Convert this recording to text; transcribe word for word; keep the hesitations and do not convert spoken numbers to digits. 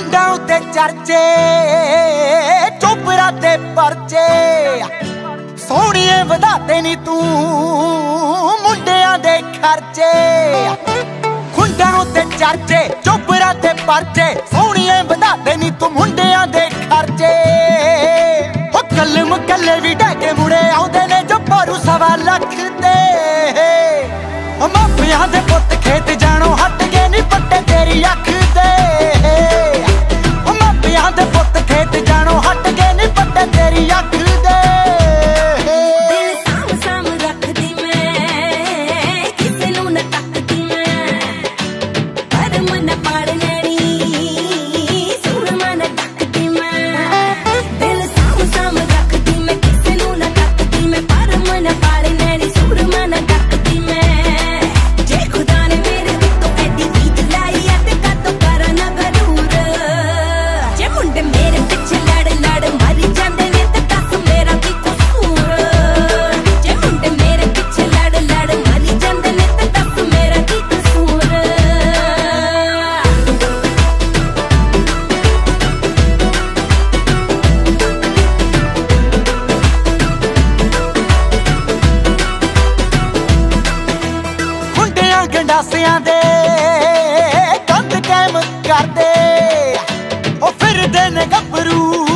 खुंडा उत्ते चर्चे चोपरा ते परचे सोहणिए वधाते नी तू मुंडियां दे खर्चे। खुंडा उत्ते चर्चे चोपरा ते परचे सोहणिए वधाते नी तू मुंडियां दे खर्चे। ओ कल्ले मुकल्ले भी डैके मुड़े आउंदे ने जो भरू सवा लख दे। मापियां दे पुत खेत जाणो हट गए नी पट्टे तेरी अख दे। मापियां दे पुत खेत जाणो हट गए नी पट्टे तेरी अख दे। दिल साम साम रखदी मैं किसे नूं न तकदी मैं पर मन पाल लैणी सूर मन तकदी मैं। दिल साम साम रखदी मैं किसे नूं न तकदी मैं पर मन पाल लैणी सूर मन तकदी मैं। जे खुदा ने मेरे उत्तों एडी रीत लाई ऐ ते कातों करा ना गरूर। जे मुंडे मेरे पिछे लड़ लड़ मरी जांदे ने ते दस मेरा की कसूर। जे मुंडे मेरे पिछे लड़ लड़ मरी जांदे ने ते दस मेरा की कसूर। मुंडियां गंडासियां दे कंध कैम करदे ओ फिरदे ने गभरू